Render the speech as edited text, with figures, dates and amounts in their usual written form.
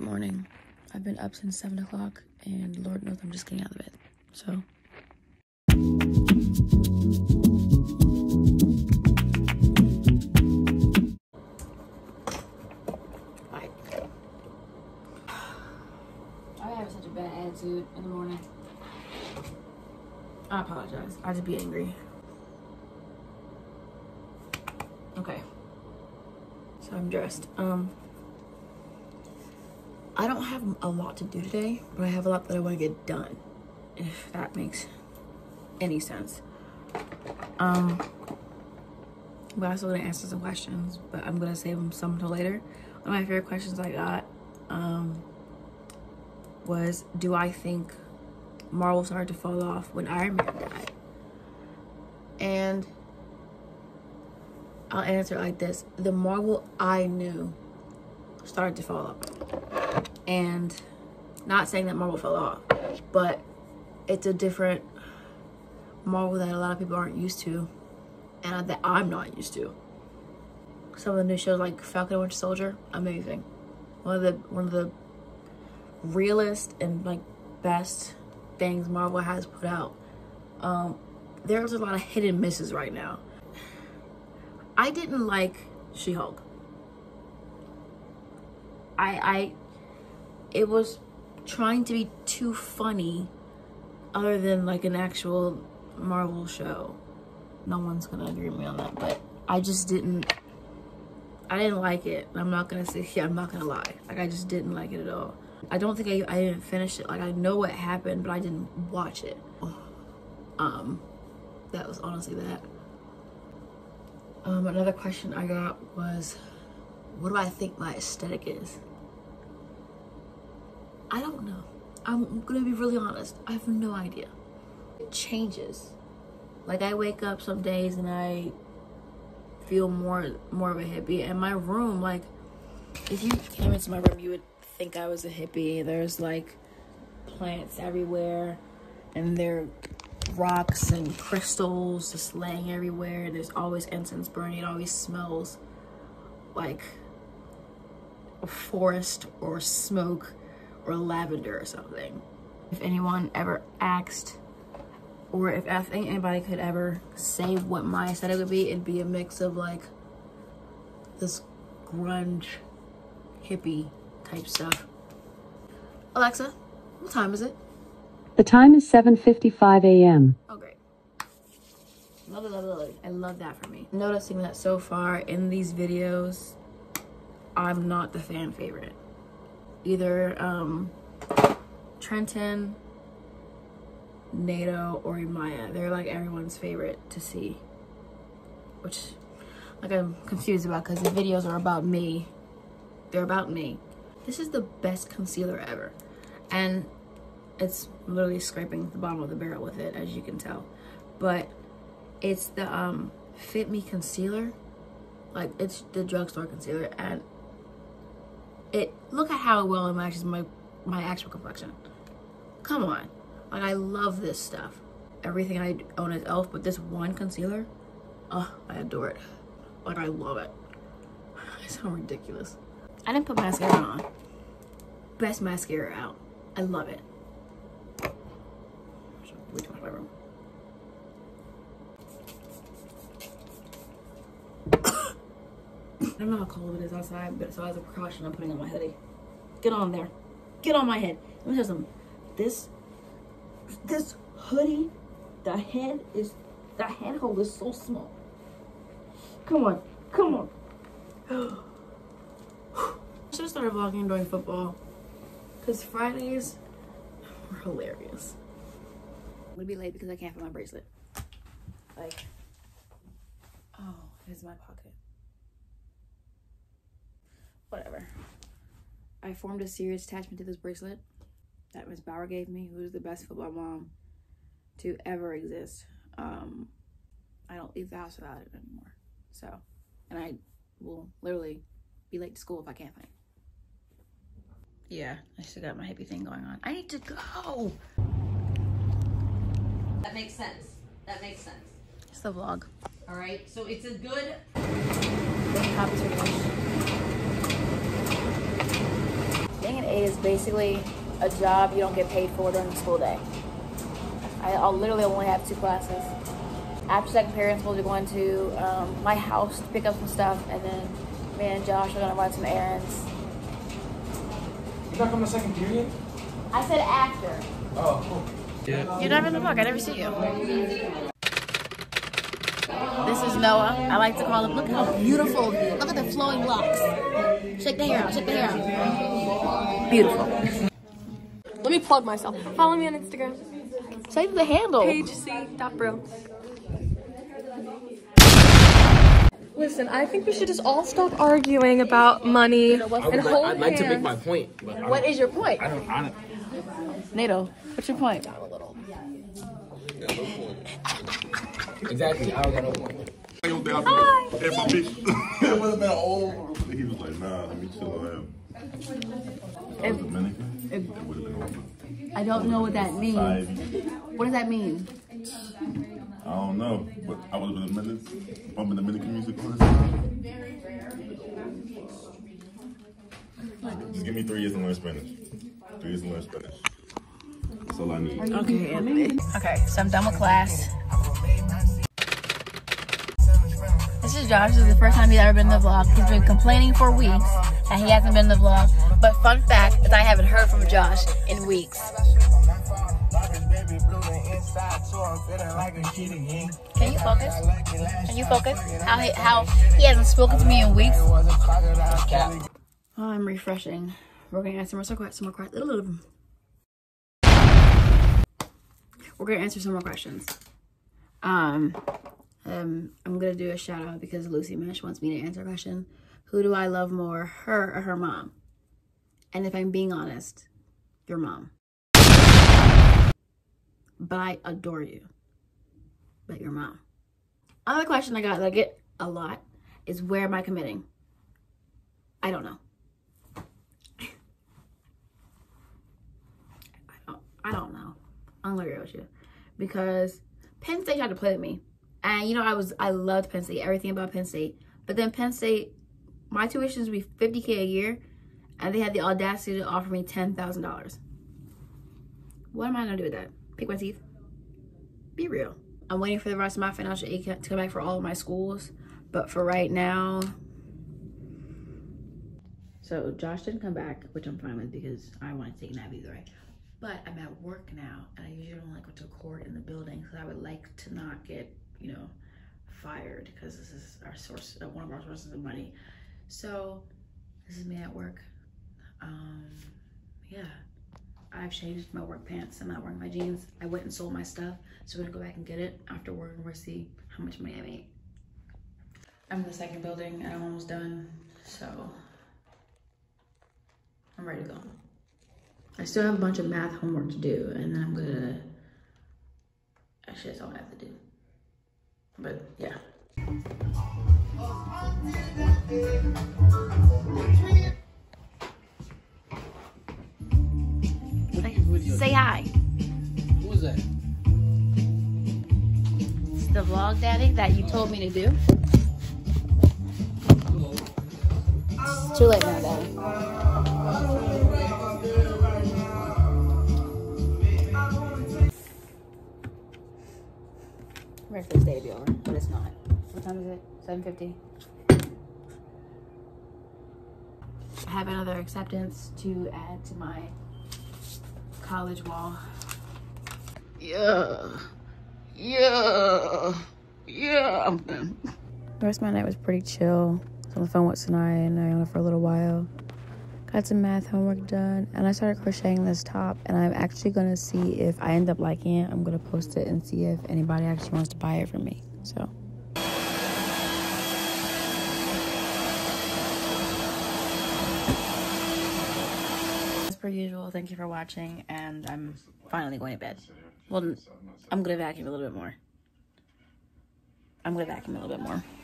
Good morning. I've been up since 7 o'clock, and Lord knows I'm just getting out of bed. So. I have such a bad attitude in the morning. I apologize. I just be angry. Okay. So I'm dressed. I don't have a lot to do today, but I have a lot that I want to get done, if that makes any sense. We're also gonna answer some questions, but I'm gonna save them some till later. One of my favorite questions I got was, do I think Marvel started to fall off when Iron Man died? And I'll answer it like this. The Marvel I knew started to fall off. And not saying that Marvel fell off, but it's a different Marvel that a lot of people aren't used to, and that I'm not used to. Some of the new shows like Falcon and Winter Soldier, amazing. One of the realest and like best things Marvel has put out. There's a lot of hit and misses right now. I didn't like She-Hulk. It was trying to be too funny other than like an actual Marvel show. No one's gonna agree with me on that, but I didn't like it. I'm not gonna say, yeah, I'm not gonna lie. Like, I just didn't like it at all. I don't think I didn't finish it. Like, I know what happened, but I didn't watch it. That was honestly that. Another question I got was, what do I think my aesthetic is? I don't know. I'm gonna be really honest. I have no idea. It changes. Like, I wake up some days and I feel more of a hippie. And my room, like, if you came into my room, you would think I was a hippie. There's like plants everywhere, and there are rocks and crystals just laying everywhere. There's always incense burning. It always smells like a forest or smoke or lavender or something. If anyone ever asked, or if I think anybody could ever say what my aesthetic would be, it'd be a mix of like this grunge, hippie type stuff. Alexa, what time is it? The time is 7:55 a.m. Oh, great. Love it. I love that for me. Noticing that so far in these videos, I'm not the fan favorite. Either Trenton, Nato, or Maya. They're like everyone's favorite to see, which like I'm confused about, because the videos are about me. They're about me. This is the best concealer ever, and it's literally scraping the bottom of the barrel with it, as you can tell. But it's the Fit Me concealer. Like, it's the drugstore concealer, and look at how well it matches my actual complexion. Come on. Like, I love this stuff. Everything I own is e.l.f., but this one concealer, oh, I adore it. Like, I love it. It's so ridiculous. I didn't put mascara on. Best mascara out. I love it. Way too much in my room. I don't know how cold it is outside, but so as a precaution, I'm putting on my hoodie. Get on there. Get on my head. Let me tell you something. This hoodie, the handhold is so small. Come on. I should have started vlogging during football, because Fridays were hilarious. I'm gonna be late because I can't find my bracelet. Like, oh, it's in my pocket. Whatever. I formed a serious attachment to this bracelet that Miss Bauer gave me, who is the best football mom to ever exist. I don't leave the house without it anymore. So, and I will literally be late to school if I can't find it. Yeah, I still got my hippie thing going on. I need to go. That makes sense. It's the vlog. All right, so it's a good. Dang it, is basically a job you don't get paid for during the school day. I'll literally only have 2 classes. After second period, I'm supposed to be going to my house to pick up some stuff, and then me and Josh are gonna run some errands. You're not coming to second period? I said after. Oh, cool. Yeah. You're never in the vlog. I never see you. This is Noah. I like to call him. Look how beautiful. Look at the flowing locks. Shake the hair out. Shake the hair out. Beautiful. Let me plug myself. Follow me on Instagram. Say the handle. PageC.bro. Listen, I think we should just all stop arguing about money and hold I'd like to make hands. my point. But What is your point? I don't. NATO, what's your point? Exactly. I don't got no point. Hey, my bitch. It would have been old. He was like, nah, let me chill on him. I was Dominican. It would have been over. I don't know what that means. What does that mean? I don't know, but I would have been bumping Dominican music all the time. Just give me 3 years to learn Spanish. 3 years to learn Spanish. That's all I need. Okay, Anthony. Okay, so I'm done with class. This is Josh. This is the first time he's ever been in the vlog. He's been complaining for weeks that he hasn't been in the vlog. But fun fact is I haven't heard from Josh in weeks. Can you focus? Can you focus? How he hasn't spoken to me in weeks? Oh, I'm refreshing. We're gonna answer some more questions. We're gonna answer some more questions. I'm gonna do a shout out because Lucy Mesh wants me to answer a question. Who do I love more, her or her mom? And if I'm being honest, your mom. But I adore you. But your mom. Another question I got that I get a lot is, where am I committing? I don't know. I don't know. I'm gonna be real with you. Because Penn State tried to play with me. And you know, I loved Penn State, everything about Penn State. But then Penn State, my tuition would be $50K a year, and they had the audacity to offer me $10,000. What am I gonna do with that? Pick my teeth? Be real. I'm waiting for the rest of my financial aid to come back for all of my schools. But for right now, so Josh didn't come back, which I'm fine with because I want to take a nap either way. But I'm at work now, and I usually don't like to record in the building because I would like to not get, you know, fired, because this is our source, one of our sources of money. So this is me at work. Yeah, I've changed my work pants. I'm not wearing my jeans. I went and sold my stuff, so we're gonna go back and get it after work, and we'll see how much money I made. I'm in the second building, and I'm almost done, so I'm ready to go. I still have a bunch of math homework to do, and then I'm gonna, actually that's all I have to do. But yeah. Say hi. Who was that? It's the vlog, Daddy, that you told me to do. It's too late now, Daddy. I'm ready for this day to be over, but it's not. What time is it? 7:50. I have another acceptance to add to my college wall. Yeah, I'm done. The rest of my night was pretty chill. I was on the phone with Sanaya and Naila for a little while. Got some math homework done, and I started crocheting this top, and I'm actually gonna see if I end up liking it. I'm gonna post it and see if anybody actually wants to buy it from me. So. As per usual, thank you for watching, and I'm finally going to bed. Well, I'm gonna vacuum a little bit more.